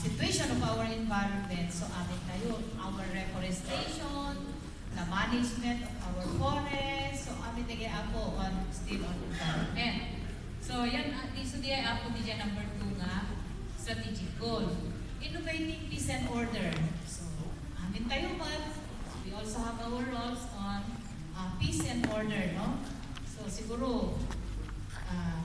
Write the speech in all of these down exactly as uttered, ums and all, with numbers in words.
situation of our environment. So amin tayo, our reforestation, the management of our forest. So amin tayo ako on still on environment. So yan, so di ako di dyan number two nga, strategic goal. Innovating peace and order. So amin tayo man, we also have our roles on uh, peace and order, no? So siguro, uh,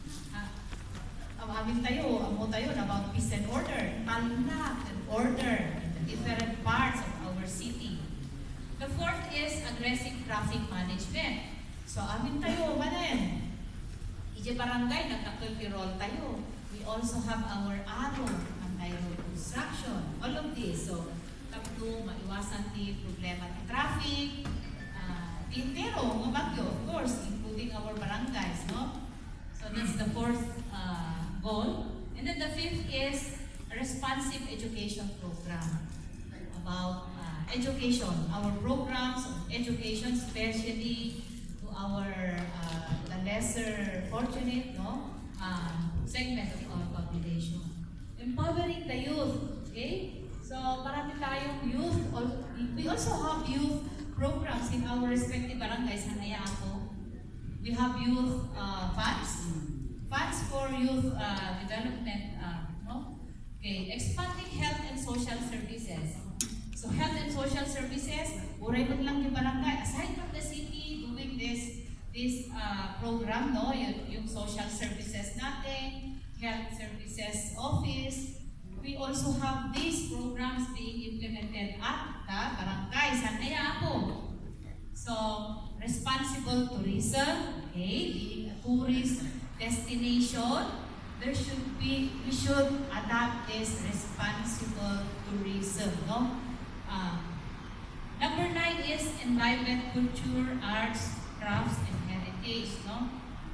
amin tayo, amo tayo about peace and order, talunag and order in the different parts of our city. The fourth is aggressive traffic management. So amin tayo, manen, ije barangay, nagkakulpirol tayo. We also have our aro, anti-road construction, all of this. So, tapos maiwasan di problema ng traffic, uh, di intero, mga bagyo, of course, including our barangays, no? So that's the fourth uh, goal. And then the fifth is a responsive education program about uh, education, our programs of education, especially to our uh, the lesser fortunate, no, uh, segment of our population. Empowering the youth, okay? So marami tayong youth. We also have youth programs in our respective barangays. Hanaya ako. We have youth uh, funds. Funds for youth uh, development, uh, no? Okay, expanding health and social services. So health and social services, uray man lang yung barangay. Aside from the city doing this this uh, program, no, yung, yung social services natin, health services office, we also have these programs being implemented at the barangay. Sanaya ako. So responsible tourism, okay, being a tourist destination, there should be, we should adapt this responsible tourism, no? Uh, number nine is environment, culture, arts, crafts, and heritage, no?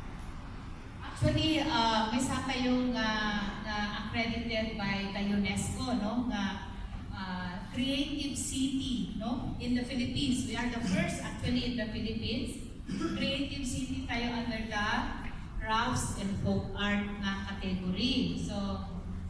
Actually, uh, may sa tayong uh, na accredited by the UNESCO, no? Na uh, creative city, no? In the Philippines, we are the first actually in the Philippines. Creative city tayo under the crafts and folk art na category. So,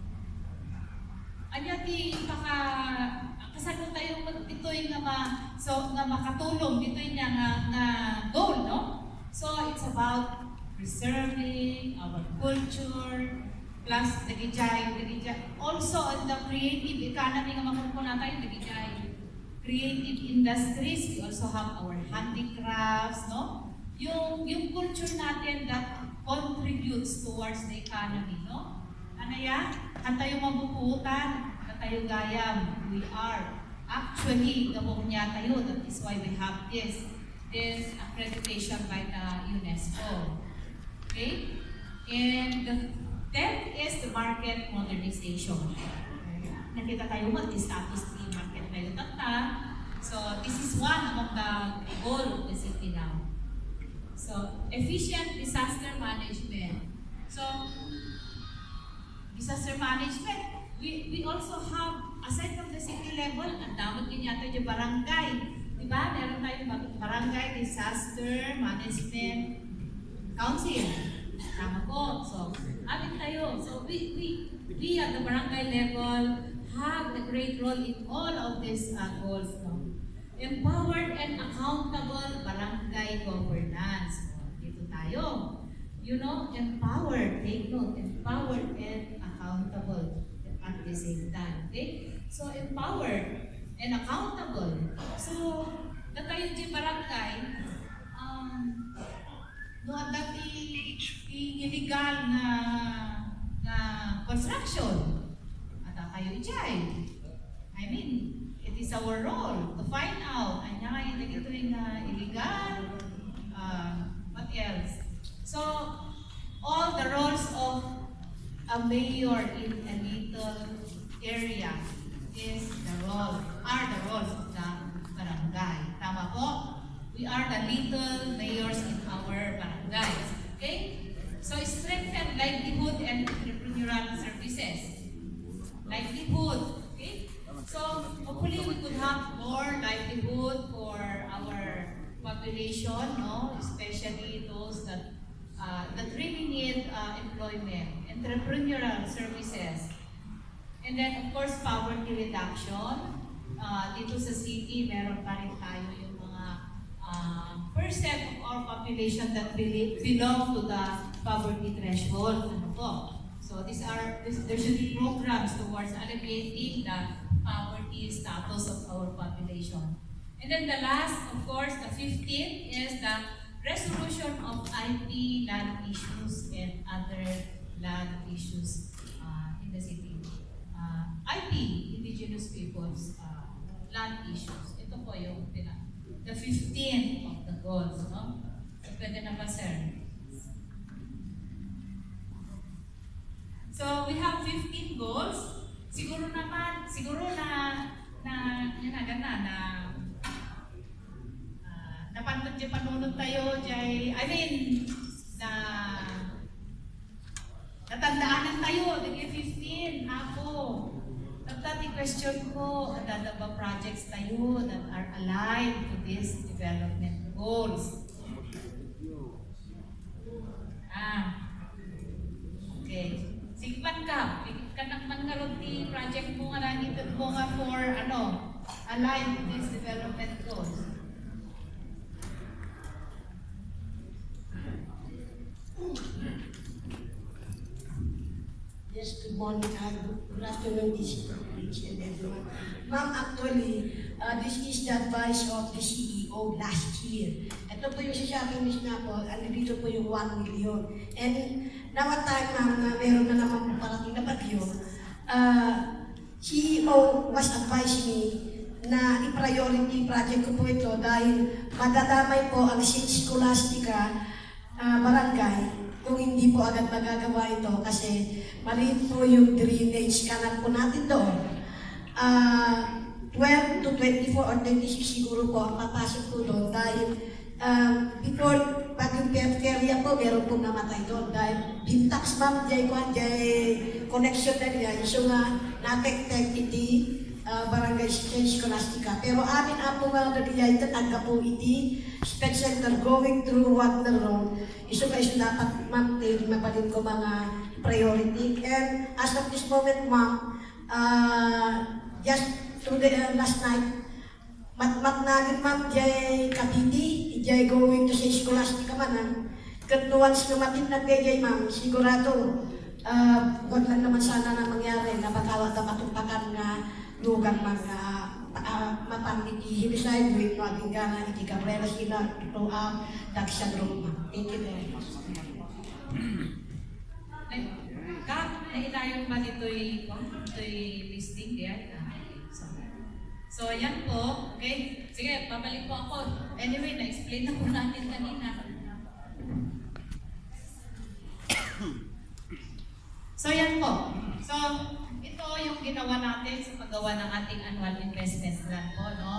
anya ti paka kasano tayo ditoy nga ma so nga makatulong ditoy nga nga, nga goal, no? So it's about preserving our culture plus dagijay dagijay also on the creative economy nga makukuha tayo dagijay creative industries. We also have our handicrafts, no? Yung yung culture natin that contributes towards the economy, no? Ano yan? Ang tayo mabubuutan, ang tayo gayam, we are actually gawin niya tayo. That is why we have this this accreditation by the UNESCO. Okay? And the tenth is the market modernization. Nakita tayo mo, the status ni market na yung tata. So this is one of the goal of the city now. So, efficient disaster management. So, disaster management, we we also have, aside from the city level, ang damag din yata yung barangay. Diba? Meron tayong barangay disaster management council. Tama po. So, amin tayo. So, we, we, we at the barangay level have a great role in all of these uh, goals. No? Empowered and accountable barangay governance. Dito tayo. You know, empowered. Take note. Empowered and accountable at the same time. Okay? So, empowered and accountable. So, na tayo di barangay, um, no, dati illegal na na construction. At tayo ijay. I mean, it is our role to find out ano nga yung ito yung uh, illegal, uh, what else? So, all the roles of a mayor in a little area is the role, are the roles of the barangay. Tama po? We are the little mayors in our barangays. Okay? So, strengthen livelihood and entrepreneurial services. Livelihood. Okay? So, hopefully we could have more livelihood for our population, no? Especially those that uh, that really need uh, employment, entrepreneurial services. And then, of course, poverty reduction. Uh, dito sa city, meron pa rin tayo yung mga uh, percent of our population that really belong to the poverty threshold. Ano po? So these are, this, there should be programs towards alleviating the poverty status of our population. And then the last, of course, the fifteenth is the resolution of I P land issues and other land issues uh, in the city. Uh, I P, Indigenous Peoples uh, Land Issues. Ito po yung the fifteenth of the goals. No? So, pwede na ba, sir? So, we have fifteen goals. Siguro naman, siguro na, na, yun na, gana, na, uh, napanood dyan, panunod tayo dyan, I mean, na, natandaanan tayo, naging fifteen, ako. Tapos question ko, ano ba projects tayo that are aligned to these development goals? Ah, okay. Sigman ka, kanang mangarot ni project mo nga nangitod mo nga for ano, aligned to these development goals. Yes, good morning and good afternoon, this and everyone. Ma'am, actually, uh, this is the advice of the C E O last year. Ito po yung sasabi niyo na po, ano dito po yung one million. And now at time, ma'am, na meron na naman po parating na bagyo, uh, C E O was advised me na i-priority project ko po ito dahil madadamay po ang Scholastica uh, barangay kung hindi po agad magagawa ito kasi maliit po yung drainage canal po natin doon. Uh, twelve to twenty-four or twenty-six siguro po ang papasok po doon dahil uh, before pag yung periferia po meron po namatay doon dahil bintax ma'am jay ko jay connection na niya yung nga natek-tek iti uh, barangay Scholastica. Pero amin po nga na niya ito tagga po iti sped center going through Wagner Road. Iso ka iso dapat ma'am mapanin ko mga priority. And as of this moment ma'am, uh, just through the uh, last night, mat-mat nagin ma'am jay Cavite, jay going to sa Scholastica manan. Kat once lumating na jay ma'am, sigurado, uh, wag lang naman sana na mangyari na bakawa na matumpakan nga lugar mga uh, matangit i-hilisay, buwit no ating gana, iti Cabrera sila, ito ang Dagshan Road ma'am. Thank you very much. Kap, nailayon ba dito'y ito'y listing diyan? So, so, yan po. Okay? Sige, babalik po ako. Anyway, na-explain na po natin kanina. So, yan po. So, ito yung ginawa natin sa paggawa ng ating annual investment plan po, no?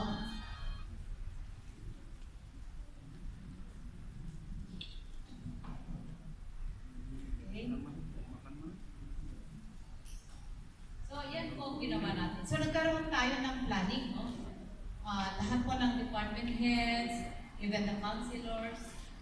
So, yan po ang ginawa natin. So, nagkaroon tayo ng planning, no? Uh, lahat po ng department heads, even the councilors.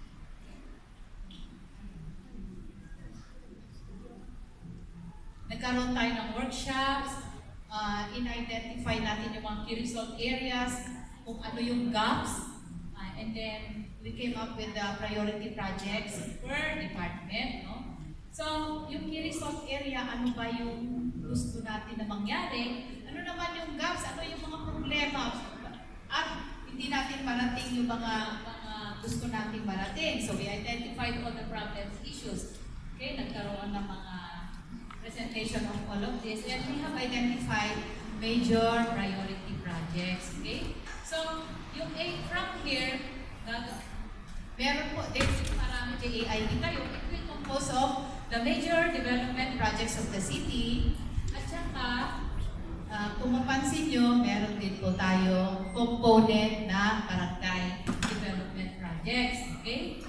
Nagkaroon tayo ng workshops, uh, in-identify natin yung mga key result areas, kung ano yung gaps, uh, and then we came up with the priority projects per department, no? So, yung key result area, ano ba yung gusto natin na mangyari? Ano naman yung gaps? Ano yung mga problema? At hindi natin marating yung mga, mga gusto natin marating. So, we identified all the problems, issues. Okay, nagkaroon ng mga presentation of all of this. And we have identified major priority projects. Okay? So, yung A from here, meron po, there's marami J A I D tayo. It will compose of the major development projects of the city. At saka, uh, kung mapansin nyo, meron din po tayo component na barangay development projects. Okay?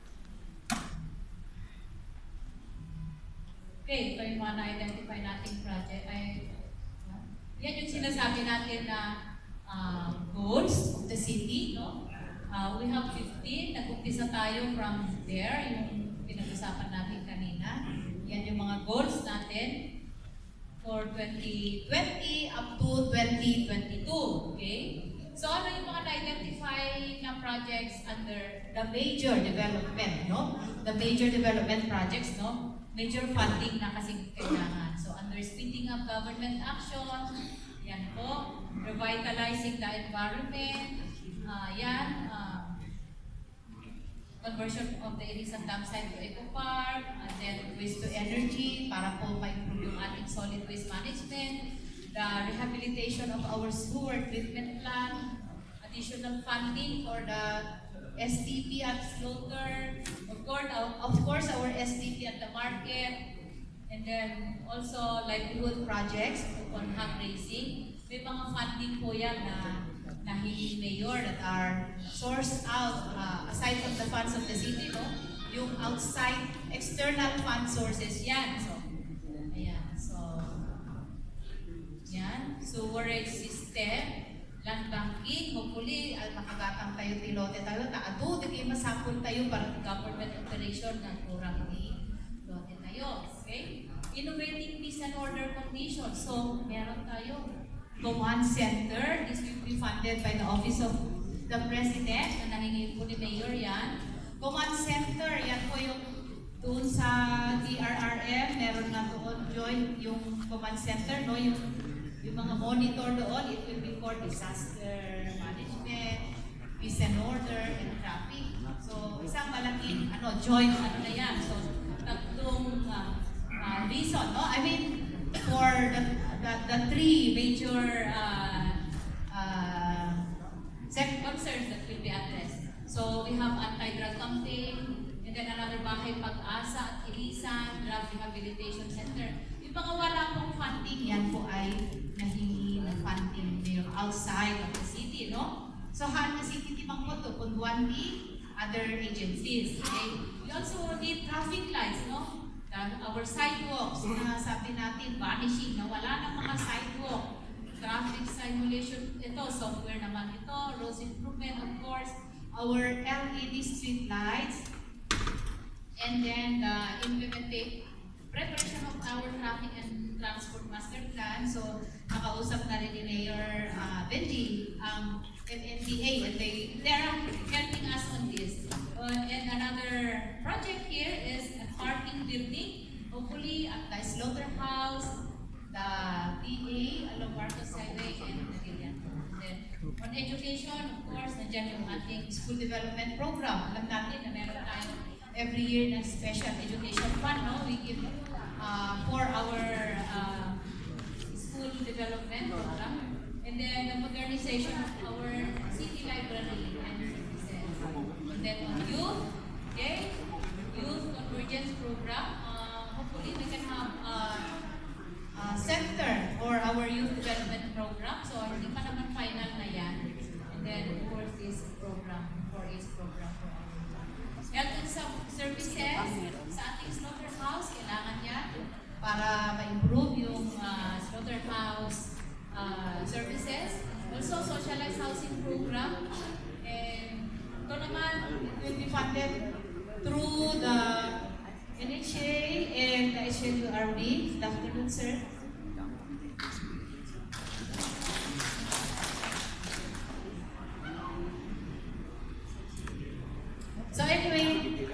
Okay, ito yung mga na-identify nating project. Ay, uh, yan yung sinasabi natin na uh, goals of the city, no? Uh, we have fifteen, nag-umpisa tayo from there, yung pinag-usapan natin kanina. Yan yung mga goals natin. for twenty twenty up to twenty twenty-two. Okay? So ano yung mga na-identify na projects under the major development, no? The major development projects, no? Major funding na kasing kailangan. So under speeding up government action, yan po, revitalizing the environment, uh, yan, uh, conversion of the Irisan Dam site to Eco Park, and then waste to energy para po ma-improve yung ating solid waste management, the rehabilitation of our sewer treatment plant, additional funding for the S T P at slaughter, of course, of course our S T P at the market, and then also livelihood projects on hog raising. May mga funding po yan na nahiling mayor that are sourced out uh, aside from the funds of the city, no? Yung outside external fund sources yan. So, ayan. So, yan. Sewerage system, land banking, hopefully, al makagatang tayo tilote tayo, taado, di kayo masapol tayo para government operation ng kurang ni lote tayo. Okay? Innovating peace and order conditions. So, meron tayo command center. This will be funded by the Office of the President na nangingin po ni Mayor yan. Command center, yan po yung doon sa D R R M, meron na doon join yung command center, no? Yung, yung mga monitor doon, it will be for disaster management, peace and order, and traffic. So, isang malaking ano, joint ano na yan. So, tatlong uh, uh, reason, no? I mean, for the, the, the three major uh, uh, concerns that will be addressed. So we have anti-drug campaign, and then another Bahay Pag-asa at Irisan, Drug Rehabilitation Center. Yung mga wala pong funding, yan po ay nahingi ng funding yung outside of the city, no? So han na city timang po to, Punduanti, other agencies. Okay? We also need traffic lights, no? Our sidewalks, na sabi natin, vanishing, na wala ng mga sidewalk. Traffic simulation, ito, software naman ito, roads improvement, of course, our L E D street lights, and then the implementation, preparation of our traffic and transport master plan. So, nakausap na rin ni Mayor uh, Benji, ang M M D A, and they, they're helping us on this. Uh, and another project here is a parking building, hopefully at the slaughterhouse, the D A along Marcos Highway, and the Gillian. Then, on education, of course, nandiyan yung ating school development program. Alam natin na meron tayo every year na special education fund, no? We give uh, for our uh, school development program. And then the modernization of our city library and services. And then on youth, okay, youth convergence program. Uh, hopefully we can have a, a center for our youth development program. So hindi pa naman final na yan. And then of course this program, for its program for our health and services sa ating slaughterhouse, kailangan yan para ma-improve yung uh, slaughterhouse Uh, services, also socialized housing program, and ito naman it will be funded through the N H A and the H L U R B. Good afternoon, sir. So anyway,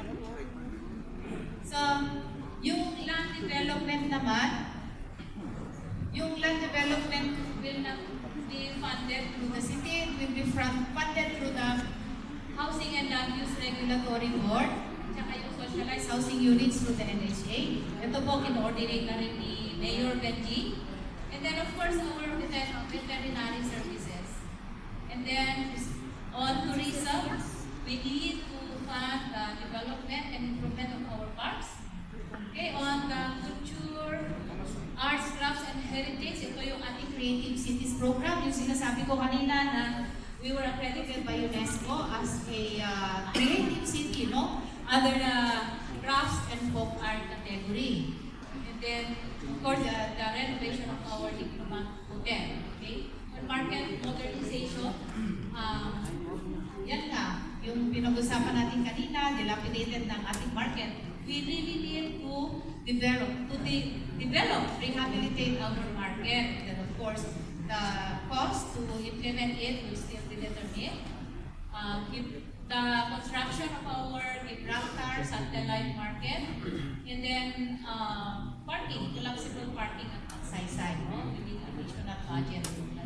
so yung land development naman, yung land development will not be funded through the city, it will be funded through the Housing and Land Use Regulatory Board, tsaka yung socialized housing units through the N H A. Ito po, kino-ordinate na rin ni Mayor Benji. And then of course, our veterinary services. And then on tourism, we need to fund the development and improvement of our parks. Okay, on the culture, arts, crafts, and heritage, ito yung ating Creative Cities program. Yung sinasabi ko kanina na we were accredited by UNESCO as a uh, creative city, no? Under the crafts and folk art category. And then, of course, the, the renovation of our Diplomat Hotel. Okay? On market modernization, um, yan nga, yung pinag-usapan natin kanina, dilapidated ng ating market, we really need to develop, to de develop, rehabilitate our market. And of course, the cost to implement it will still be determined. Um, if the construction of our Gibraltar satellite market, and then uh, parking, collapsible parking at Saysay, no? We need additional budget.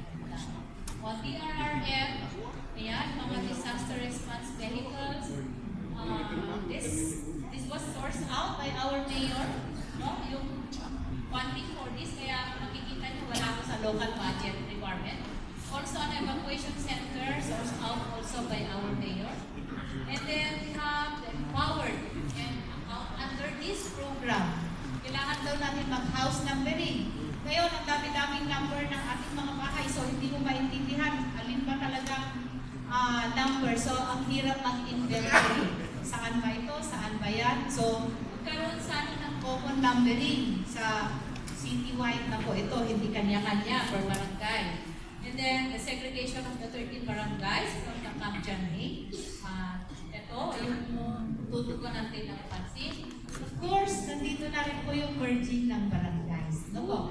On D R R F, ayan, mga disaster response vehicles, uh, this this was sourced out by our mayor, no? Yung funding for this, kaya makikita niyo wala ko sa local budget requirement. Also, an evacuation center sourced out also by our mayor. And then we have the empowered. And uh, under this program, kailangan daw natin mag-house numbering. Ngayon, ang dami-daming number ng ating mga bahay, so hindi mo maintindihan alin ba talagang uh, number. So, ang hirap mag-inventory. Saan ba ito? Saan ba yan? So, magkaroon sana ng common numbering sa citywide na po ito, hindi kanya-kanya per barangay. And then, the segregation of the thirteen barangays from the Camp Janhay. Uh, ito, yung tutugon natin ng pansin. Of course, nandito na rin po yung merging ng barangays. No po?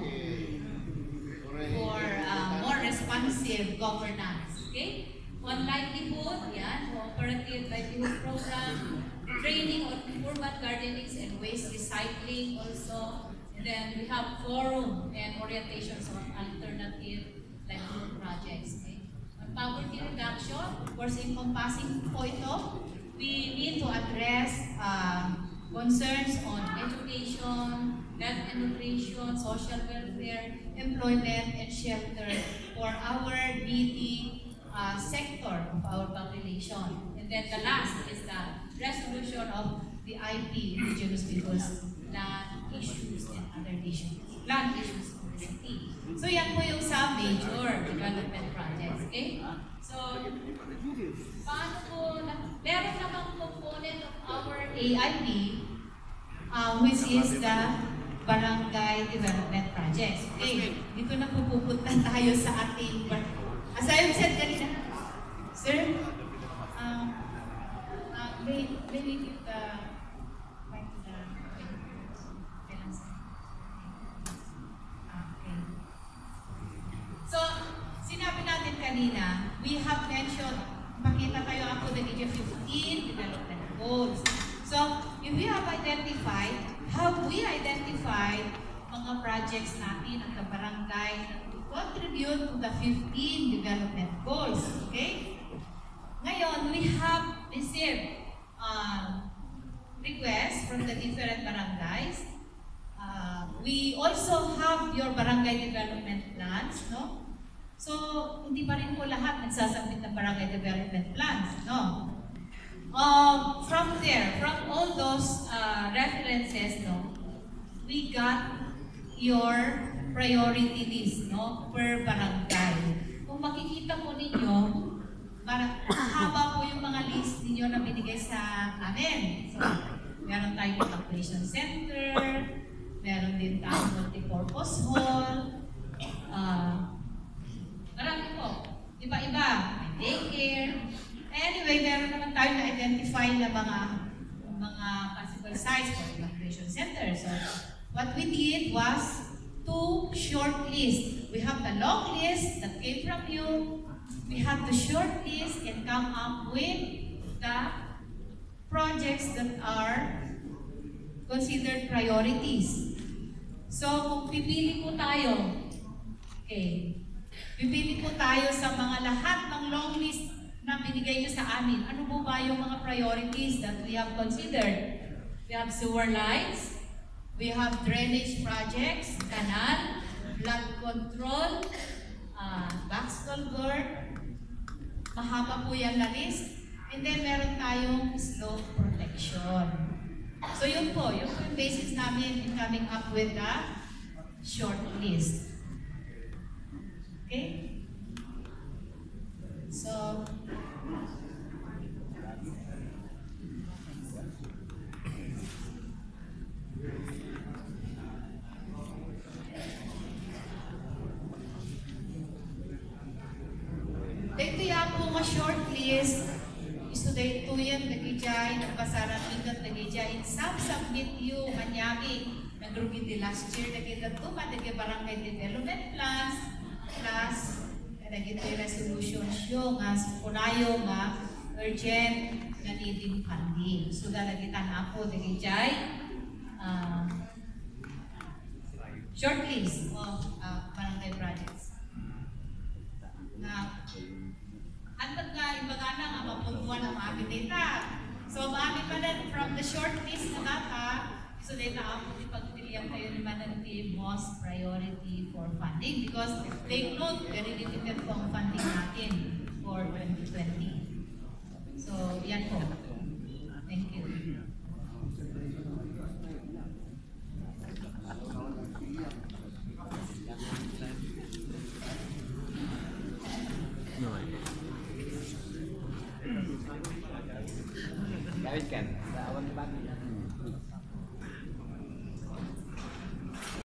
For uh, more responsive governance. Okay? On livelihood, yan, cooperative livelihood program, training on urban gardening and waste recycling also. And then we have forum and orientations on alternative livelihood projects. Okay? On poverty reduction, of course, encompassing po ito, we need to address uh, concerns on education, health and nutrition, social welfare, employment, and shelter for our needy uh, sector of our population. And then the last is the resolution of the I P, Indigenous Peoples' land issues and other issues, land issues in the city. So yan po yung sa major development projects, okay? So, paano po, meron namang component of our A I P, uh, which is the barangay development projects, okay? Dito na po pupunta tayo sa ating, as I said kanina, sir, uh, uh, may, may give the mic to the, so, sinabi natin kanina, we have mentioned, pakita kayo ako the fifteen development goals. So, if we have identified, have we identified mga projects natin at the barangay to contribute to the fifteen development goals, okay? Ngayon, we have received uh, requests from the different barangays. Uh, we also have your barangay development plans, no? So, hindi pa rin po lahat nagsasabit ng barangay development plans, no? Um, from there, from all those uh, references, no, we got your priority list, no, per barangay. Kung makikita po ninyo, mahaba po yung mga list ninyo na binigay sa amin. So, meron tayong evacuation center, meron din tayong multi-purpose hall, uh, marami po, iba-iba, may daycare. Anyway, meron naman tayo na-identify na mga mga possible sites for evacuation center. So, what we did was two short lists. We have the long list that came from you. We have the short list and come up with the projects that are considered priorities. So, kung pipili po tayo, okay, pipili po tayo sa mga lahat ng long list na binigay nyo sa amin. Ano po ba yung mga priorities that we have considered? We have sewer lines, we have drainage projects, canal, flood control, uh, box culvert, mahaba po yan na list. And then meron tayong slope protection. So yun po, yun po yung basis namin in coming up with the short list. Okay? So, dito yan po nga short list, isuday ito yan, nagijay, nagpasaran ingat, nagijay, in some submit you, manyagi, nagrugiti last year, nakita to, naging barangay development plans, plus, naging resolution siyo, nga punayo nga, urgent, na needing funding. So, dalagitan ako, naging jay, uh, short list of uh, barangay projects. Na, antad nga, ibaga na nga, mapuntuan ang aming data. So, maamin pa din from the short list na data, so data ako ipagpilihan kayo naman ng the most priority for funding because take note, very limited po ang funding natin for twenty twenty. So, yan po. Thank you. David Ken.